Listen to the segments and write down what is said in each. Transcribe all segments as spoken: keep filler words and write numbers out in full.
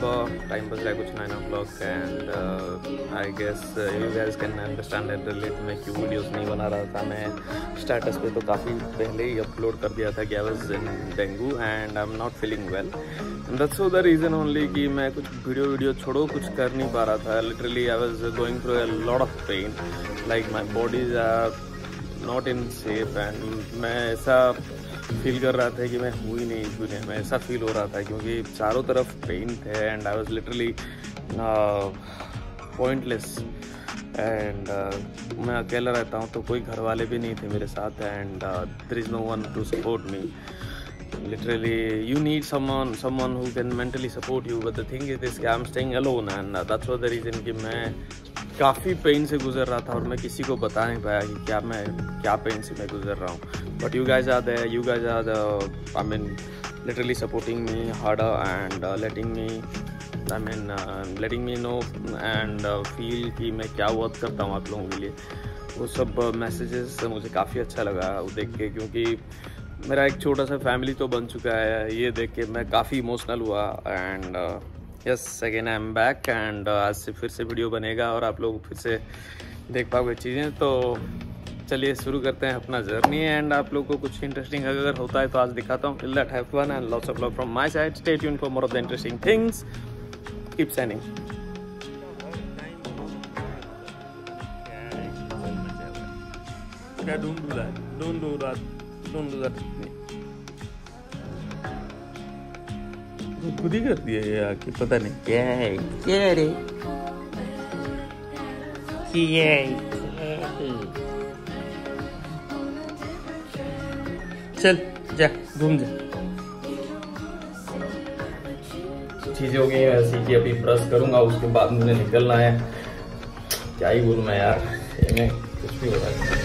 सुबह, टाइम बज रहा है कुछ nine o'clock and I guess you guys can understand and relate मैं क्यों वीडियोस नहीं बना रहा था। मैं स्टेटस पे तो काफ़ी पहले ही अपलोड कर दिया था कि I was in dengue and I am not feeling well. That's so the reason only कि मैं कुछ वीडियो वीडियो छोड़ो कुछ कर नहीं पा रहा था। Literally I was going through a lot of pain, like my bodies are not in shape and मैं ऐसा फील कर रहा था कि मैं हूँ ही नहीं इस दुनिया में, ऐसा फील हो रहा था क्योंकि चारों तरफ पेन थे and I was literally pointless and मैं अकेला रहता हूँ तो कोई घर वाले भी नहीं थे मेरे साथ and there is no one to support me. Literally you need someone someone who can mentally support you, but the thing is this I'm staying alone and uh, that's what the reason कि मैं काफ़ी pen से गुजर रहा था और मैं किसी को बता नहीं पाया कि क्या मैं क्या पेन से मैं गुजर रहा हूँ। But you guys are there, you guys are the I mean literally supporting me harder and uh, letting me I mean uh, letting me know and uh, feel कि मैं क्या वर्क करता हूँ आप लोगों के लिए। वो सब मैसेजेस uh, मुझे काफ़ी अच्छा लगा वो देख के, क्योंकि मेरा एक छोटा सा फैमिली तो बन चुका है। ये देख के मैं काफ़ी इमोशनल हुआ and yes again I am back and आज से फिर से वीडियो बनेगा और आप लोग फिर से देख पाओगे चीज़ें। तो चलिए शुरू करते हैं अपना जर्नी एंड आप लोग को कुछ इंटरेस्टिंग अगर होता है तो आज दिखाता हूँ। Till that have fun and lots of love from my side. Stay tuned for more of the interesting things. Keep shining. Don't do that. Don't do that. Don't do that. खुद ही करती है ये आके, पता नहीं क्या है क्या रे क्या है। चल जा घूम जा। चीजें हो गई हैं ऐसी कि अभी ब्रश करूंगा उसके बाद मुझे निकलना है। क्या ही बोलूं मैं यार, मैं कुछ भी हो रहा है।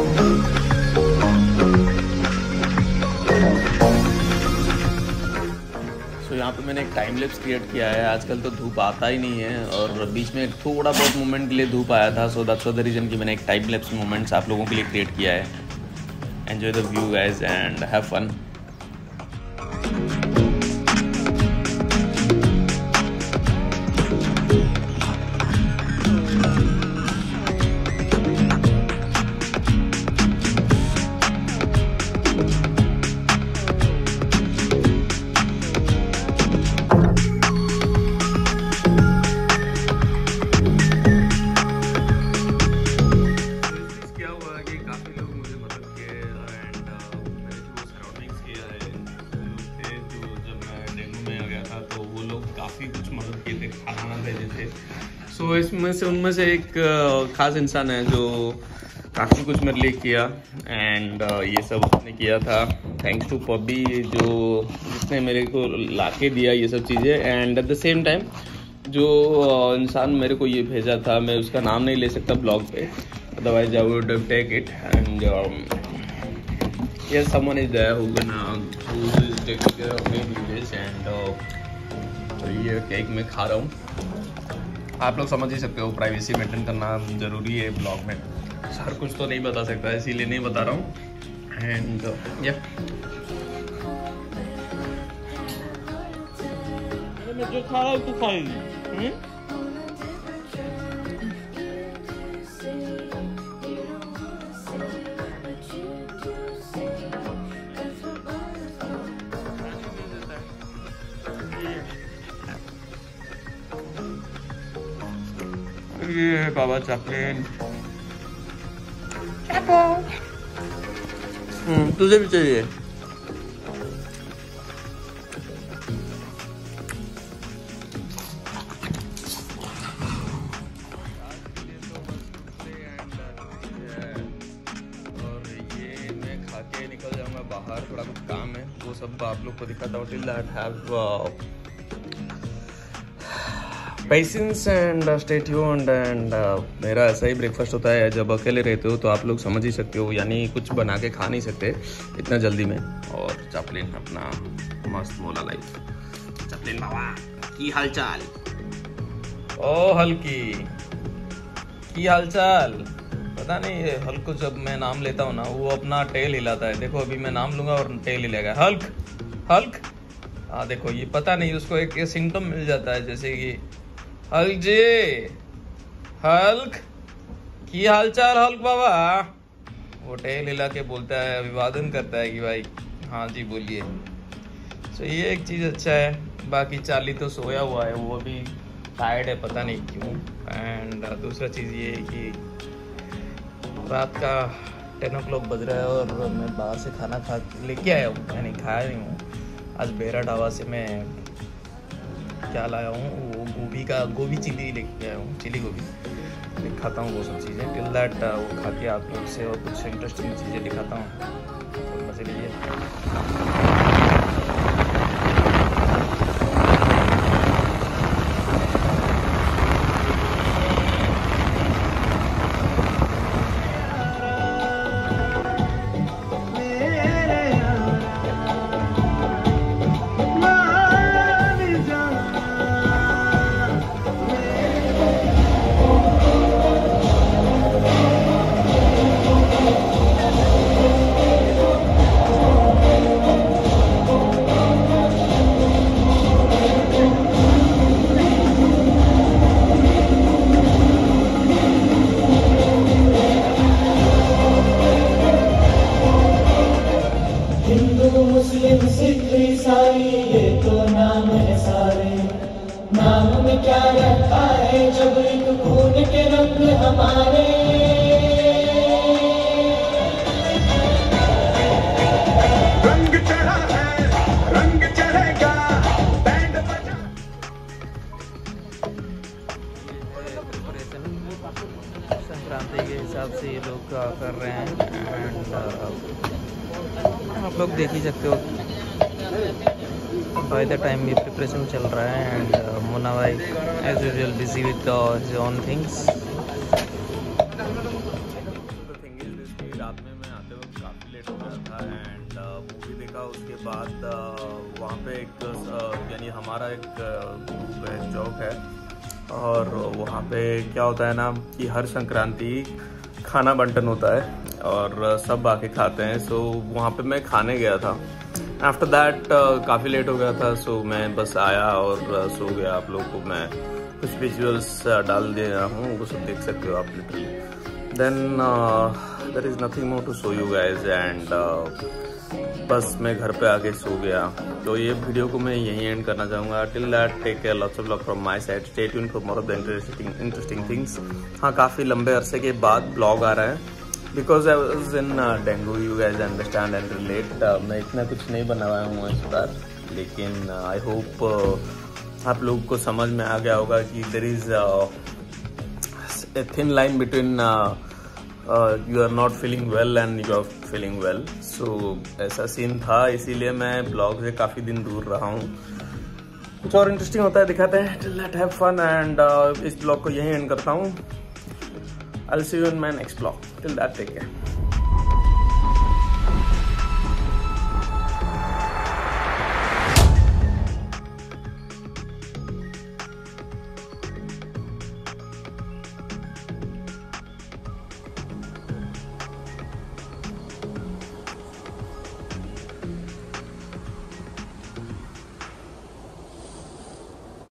तो यहाँ पे मैंने एक टाइम लैप्स क्रिएट किया है। आजकल तो धूप आता ही नहीं है और बीच में थोड़ा बहुत मोमेंट के लिए धूप आया था, सो दैट्स द रीज़न कि मैंने एक टाइम लैप्स मोमेंट्स आप लोगों के लिए क्रिएट किया है। Enjoy the view guys and have fun. काफ़ी कुछ मदद किए थे, खाना भेजे थे। सो so, इसमें से उनमें से एक ख़ास इंसान है जो काफ़ी कुछ मेरे लिए किया एंड ये सब उसने किया था। थैंक्स टू पब्बी जो जिसने मेरे को लाके दिया ये सब चीज़ें। And at the same time जो इंसान मेरे को ये भेजा था, मैं उसका नाम नहीं ले सकता ब्लॉग पे, otherwise I would take it and yes someone is there who can who is taking care of me this and तो ये केक मैं खा रहा हूँ। आप लोग समझ ही सकते हो प्राइवेसी मेंटेन करना ज़रूरी है ब्लॉग में। हर कुछ तो नहीं बता सकता इसीलिए नहीं बता रहा हूँ एंड या मैं जो खा रहा हूँ तू खाएगी। ये है बाबा चैपलिन। हम्म तुझे भी चाहिए। और ये मैं खा के निकल जाऊंगा बाहर, थोड़ा कुछ काम है वो सब आप लोग को दिखाता हूँ। Till that have patience and stay tuned and मेरा ऐसा ही ब्रेकफास्ट होता है जब अकेले रहते हो, तो आप लोग समझ ही सकते हो, यानी कुछ बना के खा नहीं सकते इतना जल्दी में। और चैपलिन अपना मस्त मोला लाइफ। चैपलिन बाबा की हालचाल? ओ हल्की की हालचाल? पता नहीं है हल्क को जब मैं नाम लेता हूँ ना वो अपना टेल हिलाता है। देखो अभी मैं नाम लूंगा और टेल हिलेगा। हल्क हल्क हाँ देखो, ये पता नहीं उसको एक सिम्टम मिल जाता है, जैसे कि हल्क जी, हल्क की हालचाल हल्क बाबा, वो टेल हिला के बोलता है, अभिवादन करता है कि भाई हाँ जी बोलिए। सो ये एक चीज़ अच्छा है। बाकी चार्ली तो सोया हुआ है, वो अभी टायर्ड है, पता नहीं क्यों। एंड दूसरा चीज़ ये है कि रात का टेन ओ क्लॉक बज रहा है और मैं बाहर से खाना खा लेके आया हूँ, मैंने खाया नहीं हूँ। आज बेरा ढाबा से मैं क्या लाया हूँ, वो गोभी का गोभी चिली लेके आया हूँ, चिली गोभी दिखाता हूँ वो सब चीज़ें। टिल दैट वो खा के आप लोग से और कुछ इंटरेस्टिंग चीज़ें दिखाता हूँ, तो मज़े लीजिए। नाम में क्या रखा है जब एक खून के रंग हमारे, रंग चढ़ा है रंग चढ़ेगा बैंड बजा। संक्रांति के हिसाब से ये लोग कर रहे हैं एंड आप लोग देख ही सकते हो बाय द टाइम ये प्रिपरेशन चल रहा है। एंड मुन्ना भाई as usual busy with his own things. रात में मैं आते वक्त काफ़ी लेट हो गया था एंड मूवी देखा। उसके बाद uh, वहाँ पे एक uh, यानी हमारा एक ग्रुप है, चौक है, और वहाँ पे क्या होता है ना कि हर संक्रांति खाना बंटन होता है और सब आके खाते हैं। सो वहाँ पे मैं खाने गया था। आफ्टर दैट काफ़ी लेट हो गया था, सो मैं बस आया और uh, सो गया। आप लोगों को मैं कुछ विजुअल्स uh, डाल दे रहा हूँ, वो सब देख सकते हो आप literally. Then there is nothing more to show you guys and बस मैं घर पे आके सो गया। तो ये वीडियो को मैं यहीं एंड करना चाहूँगा। Till that take care, lots of love from my side, stay tuned for more of the interesting interesting things. हाँ, काफ़ी लंबे अरसे के बाद ब्लॉग आ रहा है because I was in dengue, you guys understand and relate. मैं इतना कुछ नहीं बनाया हूँ इस बार, लेकिन आई uh, होप uh, आप लोग को समझ में आ गया होगा कि there is a thin line between you are not feeling well and you are feeling well. So ऐसा सीन था, इसीलिए मैं ब्लॉग से काफ़ी दिन दूर रहा हूँ। कुछ और इंटरेस्टिंग होता है दिखाते हैं। Till that have fun and इस ब्लॉग को यहीं एंड करता हूँ। I'll see you in my next vlog. Till that, take care.